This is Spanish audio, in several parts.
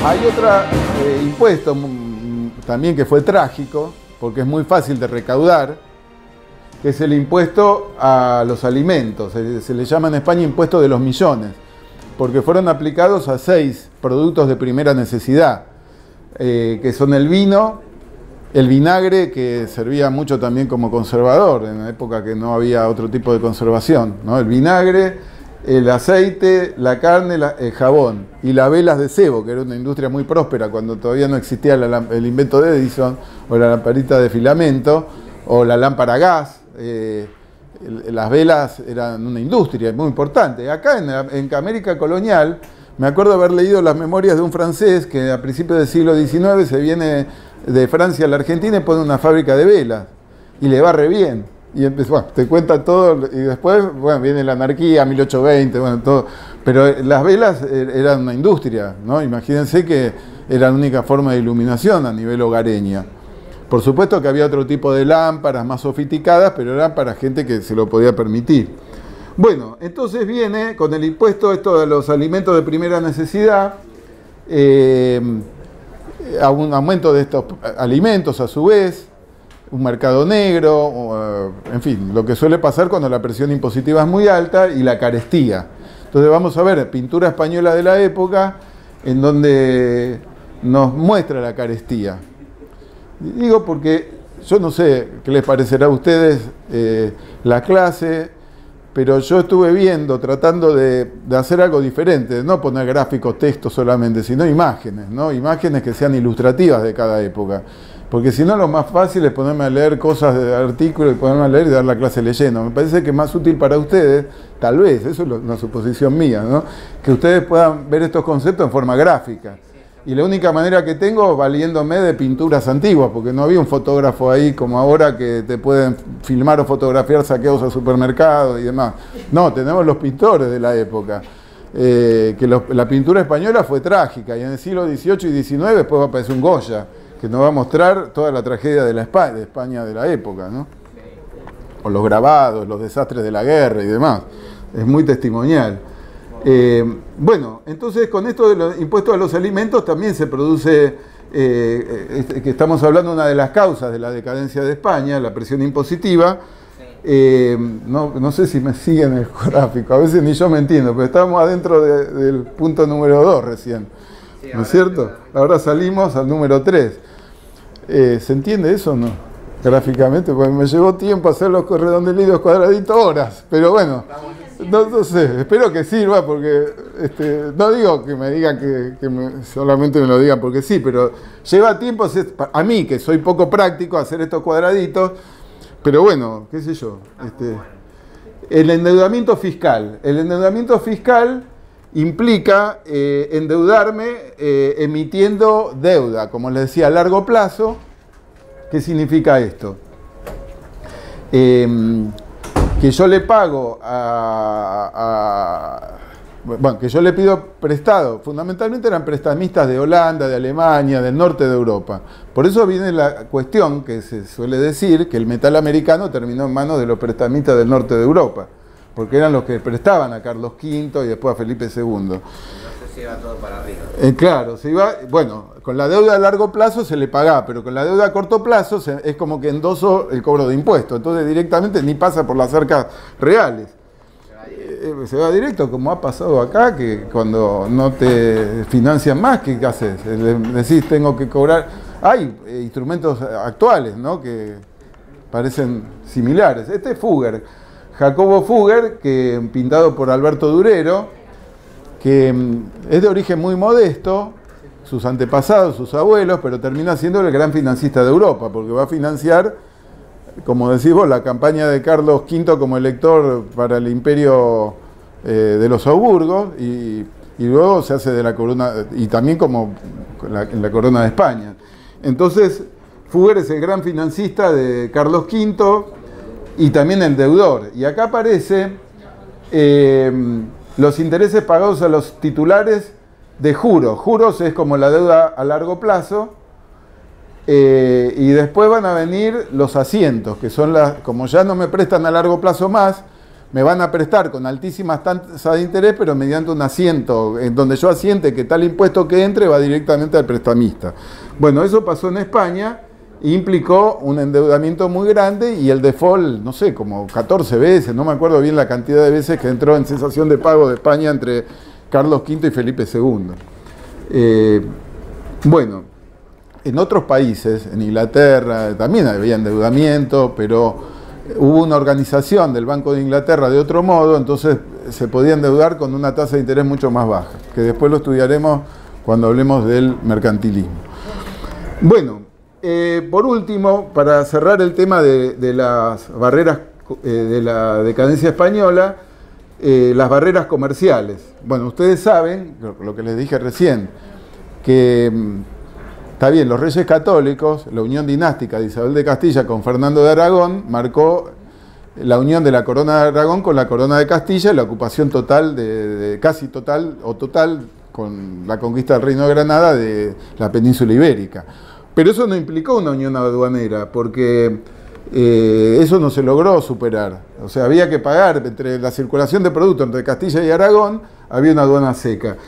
Hay otro impuesto también que fue trágico, porque es muy fácil de recaudar, que es el impuesto a los alimentos. Se le llama en España impuesto de los millones, porque fueron aplicados a 6 productos de primera necesidad, que son el vino, el vinagre, que servía mucho también como conservador, en la época que no había otro tipo de conservación, ¿no? El vinagre, el aceite, la carne, el jabón y las velas de cebo, que era una industria muy próspera cuando todavía no existía el invento de Edison, o la lamparita de filamento, o la lámpara a gas. Las velas eran una industria muy importante. Acá en América colonial, me acuerdo haber leído las memorias de un francés que a principios del siglo XIX se viene de Francia a la Argentina y pone una fábrica de velas y le va re bien. Y bueno, te cuenta todo y después bueno, viene la anarquía, 1820, bueno, todo. Pero las velas eran una industria, ¿no? Imagínense que era la única forma de iluminación a nivel hogareña. Por supuesto que había otro tipo de lámparas más sofisticadas, pero eran para gente que se lo podía permitir. Bueno, entonces viene con el impuesto esto de los alimentos de primera necesidad, a un aumento de estos alimentos a su vez, un mercado negro, en fin, lo que suele pasar cuando la presión impositiva es muy alta y la carestía. Entonces vamos a ver pintura española de la época en donde nos muestra la carestía. Digo porque yo no sé qué les parecerá a ustedes la clase, pero yo estuve viendo, tratando de hacer algo diferente, de no poner gráficos, textos solamente, sino imágenes, ¿no? Imágenes que sean ilustrativas de cada época. Porque si no, lo más fácil es ponerme a leer cosas de artículos y ponerme a leer y dar la clase leyendo. Me parece que es más útil para ustedes, tal vez, eso es una suposición mía, ¿no? Que ustedes puedan ver estos conceptos en forma gráfica. Y la única manera que tengo es valiéndome de pinturas antiguas, porque no había un fotógrafo ahí como ahora que te pueden filmar o fotografiar saqueos al supermercado y demás. No, tenemos los pintores de la época. La pintura española fue trágica y en el siglo XVIII y XIX después va a aparecer un Goya, que nos va a mostrar toda la tragedia de España de la época, ¿no? O los grabados, los desastres de la guerra y demás. Es muy testimonial. Bueno, entonces con esto de los impuestos a los alimentos también se produce, que estamos hablando de una de las causas de la decadencia de España, la presión impositiva. No sé si me siguen el gráfico, a veces ni yo me entiendo, pero estábamos adentro del punto número 2 recién, ¿no es cierto? Ahora salimos al número 3. ¿Se entiende eso o no? Gráficamente, porque me llevó tiempo hacer los redondelitos cuadraditos, horas, pero bueno. No sé, espero que sirva porque no digo que me digan solamente me lo digan porque sí, pero lleva tiempo a mí, que soy poco práctico, hacer estos cuadraditos, pero bueno, qué sé yo. El endeudamiento fiscal. El endeudamiento fiscal implica endeudarme emitiendo deuda, como les decía, a largo plazo. ¿Qué significa esto? Que yo le pago bueno, que yo le pido prestado, fundamentalmente eran prestamistas de Holanda, de Alemania, del norte de Europa. Por eso viene la cuestión que se suele decir que el metal americano terminó en manos de los prestamistas del norte de Europa, porque eran los que prestaban a Carlos V y después a Felipe II. Se iba todo para arriba. Claro, se iba, bueno, con la deuda a largo plazo se le pagaba, pero con la deuda a corto plazo es como que endoso el cobro de impuestos, entonces directamente ni pasa por las arcas reales. Se va directo, como ha pasado acá, que cuando no te financian más, ¿qué haces? Decís, tengo que cobrar. Hay instrumentos actuales, ¿no?, que parecen similares. Este es Fugger, Jacobo Fugger, que pintado por Alberto Durero, que es de origen muy modesto, sus antepasados, sus abuelos, pero termina siendo el gran financista de Europa, porque va a financiar, como decís vos, la campaña de Carlos V como elector para el imperio de los Augsburgos, y luego se hace de la corona, y también como en la corona de España. Entonces, Fugger es el gran financista de Carlos V y también el deudor. Y acá aparece los intereses pagados a los titulares de juros. Juros es como la deuda a largo plazo. Y después van a venir los asientos, que son como ya no me prestan a largo plazo más, me van a prestar con altísimas tasas de interés, pero mediante un asiento, en donde yo asiente que tal impuesto que entre va directamente al prestamista. Bueno, eso pasó en España e implicó un endeudamiento muy grande y el default, no sé, como 14 veces, no me acuerdo bien la cantidad de veces que entró en cesación de pago de España entre Carlos V y Felipe II. Bueno, en otros países, en Inglaterra, también había endeudamiento, pero hubo una organización del Banco de Inglaterra de otro modo, entonces se podía endeudar con una tasa de interés mucho más baja, que después lo estudiaremos cuando hablemos del mercantilismo. Bueno, por último, para cerrar el tema de las barreras de la decadencia española, las barreras comerciales. Bueno, ustedes saben, lo que les dije recién, que está bien, los reyes católicos, la unión dinástica de Isabel de Castilla con Fernando de Aragón marcó la unión de la corona de Aragón con la corona de Castilla y la ocupación total, casi total o total, con la conquista del Reino de Granada de la península ibérica. Pero eso no implicó una unión aduanera, porque eso no se logró superar. O sea, había que pagar entre la circulación de productos entre Castilla y Aragón, había una aduana seca.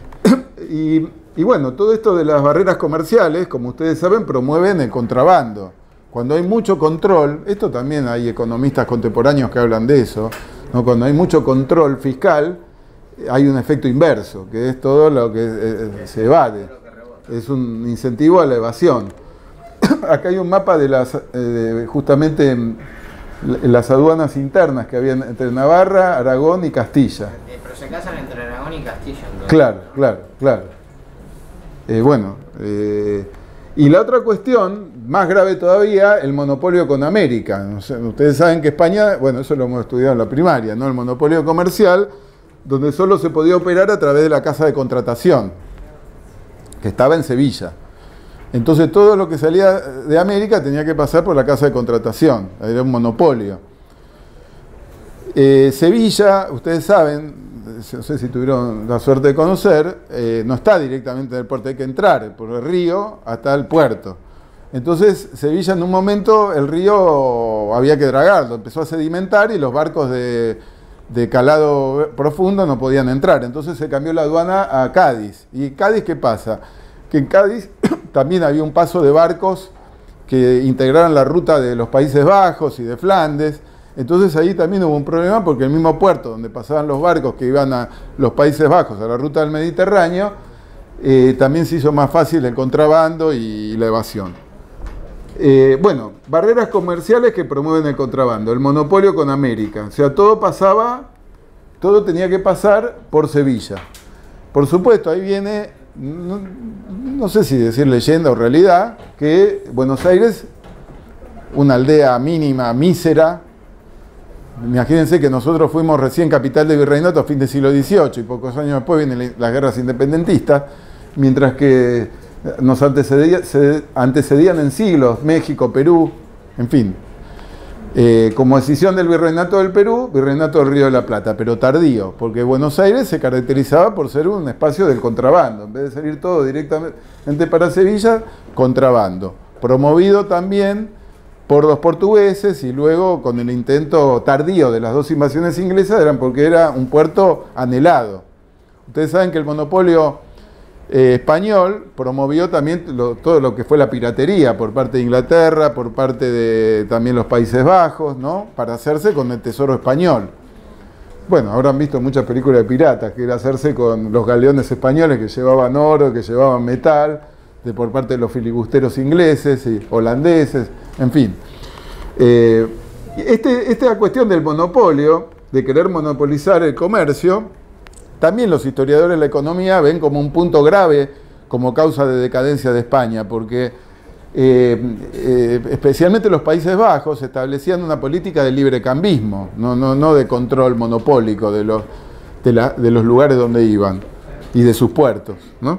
Y bueno, todo esto de las barreras comerciales, como ustedes saben, promueven el contrabando. Cuando hay mucho control, esto también hay economistas contemporáneos que hablan de eso, ¿no? Cuando hay mucho control fiscal, hay un efecto inverso, que es todo lo que se evade. Es un incentivo a la evasión. Acá hay un mapa de justamente las aduanas internas que había entre Navarra, Aragón y Castilla. Pero se casan entre Aragón y Castilla, entonces. Claro. Y la otra cuestión, más grave todavía, el monopolio con América. Ustedes saben que España, bueno, eso lo hemos estudiado en la primaria, ¿no? El monopolio comercial, donde solo se podía operar a través de la casa de contratación, que estaba en Sevilla. Entonces todo lo que salía de América tenía que pasar por la casa de contratación, era un monopolio. Sevilla, ustedes saben, no sé si tuvieron la suerte de conocer, no está directamente en el puerto, hay que entrar por el río hasta el puerto. Entonces Sevilla en un momento el río había que dragarlo, empezó a sedimentar y los barcos de calado profundo no podían entrar. Entonces se cambió la aduana a Cádiz. ¿Y Cádiz qué pasa? Que en Cádiz también había un paso de barcos que integraran la ruta de los Países Bajos y de Flandes. Entonces ahí también hubo un problema porque el mismo puerto donde pasaban los barcos que iban a los Países Bajos, a la ruta del Mediterráneo, también se hizo más fácil el contrabando y la evasión. Bueno, barreras comerciales que promueven el contrabando, el monopolio con América. O sea, todo tenía que pasar por Sevilla. Por supuesto, ahí viene, no sé si decir leyenda o realidad, que Buenos Aires, una aldea mínima, mísera. Imagínense que nosotros fuimos recién capital de virreinato a fin del siglo XVIII y pocos años después vienen las guerras independentistas, mientras que nos antecedían en siglos México, Perú, en fin. Como decisión del virreinato del Perú, virreinato del Río de la Plata, pero tardío, porque Buenos Aires se caracterizaba por ser un espacio del contrabando, en vez de salir todo directamente para Sevilla, contrabando, promovido también por los portugueses y luego con el intento tardío de las dos invasiones inglesas, eran porque era un puerto anhelado. Ustedes saben que el monopolio español promovió también todo lo que fue la piratería por parte de Inglaterra, por parte de también los Países Bajos, ¿no? Para hacerse con el tesoro español. Bueno, habrán visto muchas películas de piratas, que era hacerse con los galeones españoles que llevaban oro, que llevaban metal, por parte de los filibusteros ingleses y holandeses, en fin. Esta cuestión del monopolio, de querer monopolizar el comercio, también los historiadores de la economía ven como un punto grave como causa de decadencia de España, porque especialmente los Países Bajos establecían una política de librecambismo, no de control monopólico de los lugares donde iban y de sus puertos, ¿no?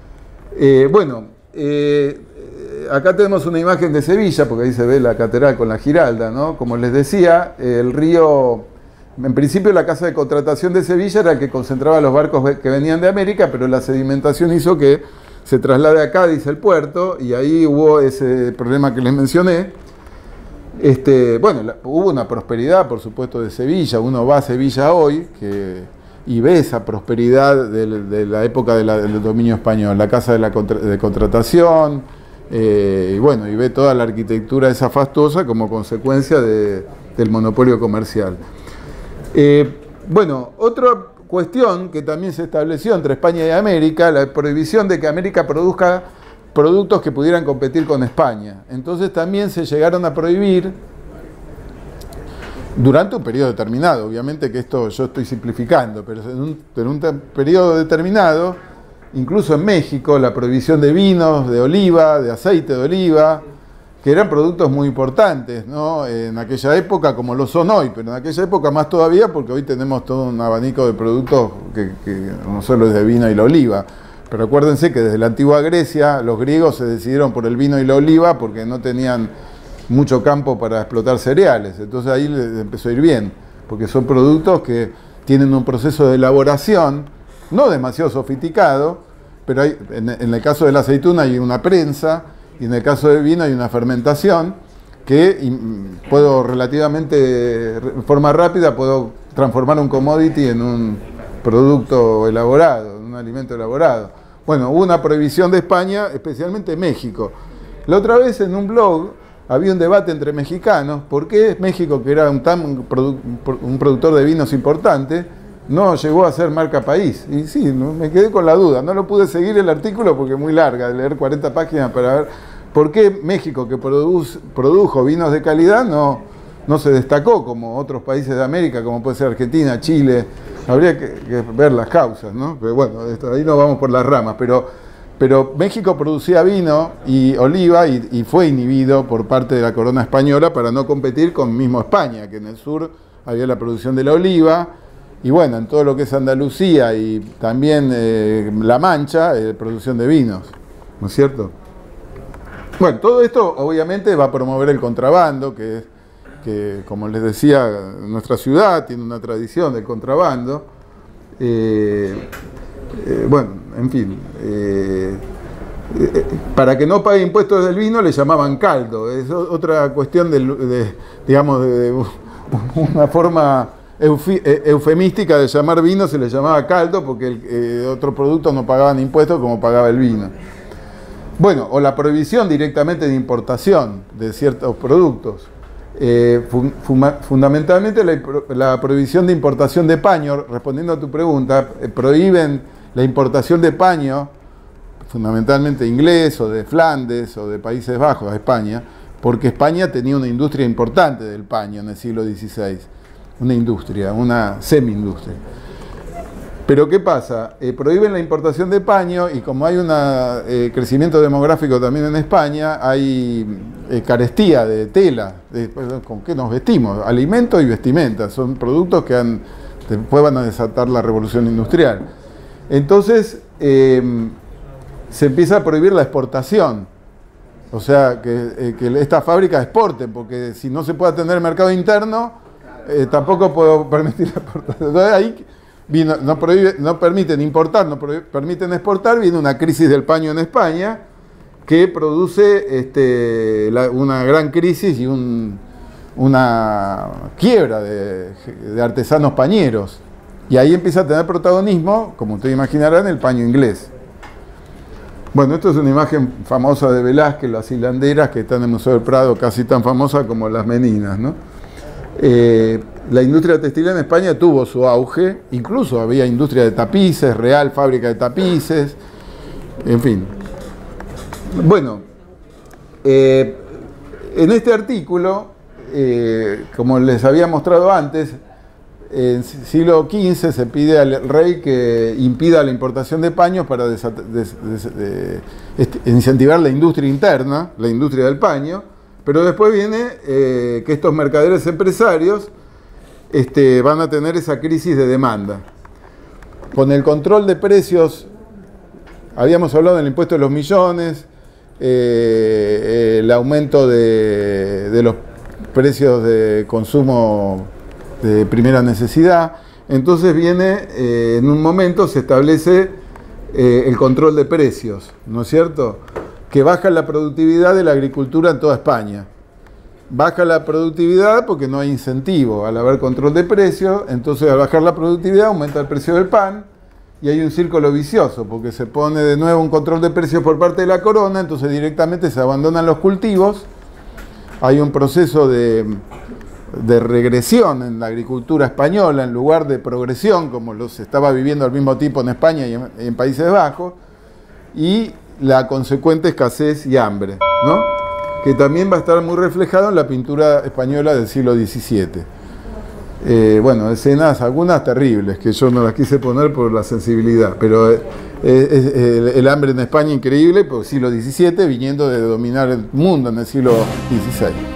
Acá tenemos una imagen de Sevilla, porque ahí se ve la catedral con la Giralda, ¿no? Como les decía, el río, en principio la casa de contratación de Sevilla era el que concentraba los barcos que venían de América, pero la sedimentación hizo que se traslade a Cádiz el puerto, y ahí hubo ese problema que les mencioné. Bueno, hubo una prosperidad, por supuesto, de Sevilla. Uno va a Sevilla hoy y ve esa prosperidad de la época del dominio español, la casa de contratación, y bueno, y ve toda la arquitectura esa fastuosa como consecuencia del monopolio comercial. Bueno, otra cuestión que también se estableció entre España y América, la prohibición de que América produzca productos que pudieran competir con España. Entonces también se llegaron a prohibir durante un periodo determinado. Obviamente que esto yo estoy simplificando, pero en un periodo determinado, incluso en México, la prohibición de vinos, de oliva, de aceite de oliva, que eran productos muy importantes, ¿no? En aquella época, como lo son hoy, pero en aquella época más todavía, porque hoy tenemos todo un abanico de productos que no solo es de vino y la oliva. Pero acuérdense que desde la antigua Grecia los griegos se decidieron por el vino y la oliva porque no tenían mucho campo para explotar cereales. Entonces ahí les empezó a ir bien, porque son productos que tienen un proceso de elaboración no demasiado sofisticado, pero en el caso de la aceituna hay una prensa y en el caso del vino hay una fermentación que puedo relativamente, de forma rápida, puedo transformar un commodity en un producto elaborado, en un alimento elaborado. Bueno, hubo una prohibición de España, especialmente México. La otra vez en un blog había un debate entre mexicanos, ¿por qué México, que era un productor de vinos importante, no llegó a ser marca país? Y sí, me quedé con la duda, no lo pude seguir el artículo porque es muy larga, de leer 40 páginas para ver por qué México, que produjo vinos de calidad, no se destacó como otros países de América, como puede ser Argentina, Chile. Habría que ver las causas, ¿no? Pero bueno, ahí nos vamos por las ramas, pero México producía vino y oliva y fue inhibido por parte de la corona española para no competir con mismo España, que en el sur había la producción de la oliva, y bueno, en todo lo que es Andalucía y también La Mancha, producción de vinos, ¿no es cierto? Bueno, todo esto obviamente va a promover el contrabando, que como les decía, nuestra ciudad tiene una tradición del contrabando. Bueno, en fin, para que no pague impuestos del vino le llamaban caldo. Es otra cuestión digamos, de una forma eufemística de llamar vino, se le llamaba caldo porque otros productos no pagaban impuestos como pagaba el vino. Bueno, o la prohibición directamente de importación de ciertos productos. Fundamentalmente la prohibición de importación de paño, respondiendo a tu pregunta, prohíben la importación de paño, fundamentalmente inglés o de Flandes o de Países Bajos a España, porque España tenía una industria importante del paño en el siglo XVI, una industria, una semi-industria. Pero ¿qué pasa? Prohíben la importación de paño y como hay un crecimiento demográfico también en España, hay carestía de tela, ¿con qué nos vestimos? Alimentos y vestimenta, son productos que después van a desatar la revolución industrial. Entonces se empieza a prohibir la exportación, o sea, que estas fábricas exporten, porque si no se puede atender el mercado interno, tampoco puedo permitir la exportación. Entonces ahí no permiten importar, no permiten exportar, viene una crisis del paño en España que produce una gran crisis y una quiebra de artesanos pañeros. Y ahí empieza a tener protagonismo, como ustedes imaginarán, el paño inglés. Bueno, esto es una imagen famosa de Velázquez, las hilanderas que están en el Museo del Prado, casi tan famosa como las meninas, ¿no? La industria textil en España tuvo su auge, incluso había industria de tapices, Real fábrica de tapices, en fin. Bueno, en este artículo, como les había mostrado antes, en el siglo XV se pide al rey que impida la importación de paños para incentivar la industria interna, la industria del paño, pero después viene que estos mercaderes empresarios van a tener esa crisis de demanda. Con el control de precios, habíamos hablado del impuesto de los millones, el aumento de los precios de consumo de primera necesidad. Entonces viene, en un momento se establece el control de precios, ¿no es cierto?, que baja la productividad de la agricultura en toda España. baja la productividad porque no hay incentivo. Al haber control de precios, entonces al bajar la productividad aumenta el precio del pan y hay un círculo vicioso porque se pone de nuevo un control de precios por parte de la corona, entonces directamente se abandonan los cultivos, hay un proceso de regresión en la agricultura española en lugar de progresión como los estaba viviendo al mismo tiempo en España y en Países Bajos, y la consecuente escasez y hambre, ¿no? Que también va a estar muy reflejado en la pintura española del siglo XVII. Bueno, escenas algunas terribles, que yo no las quise poner por la sensibilidad, pero el hambre en España increíble, por el siglo XVII, viniendo de dominar el mundo en el siglo XVI.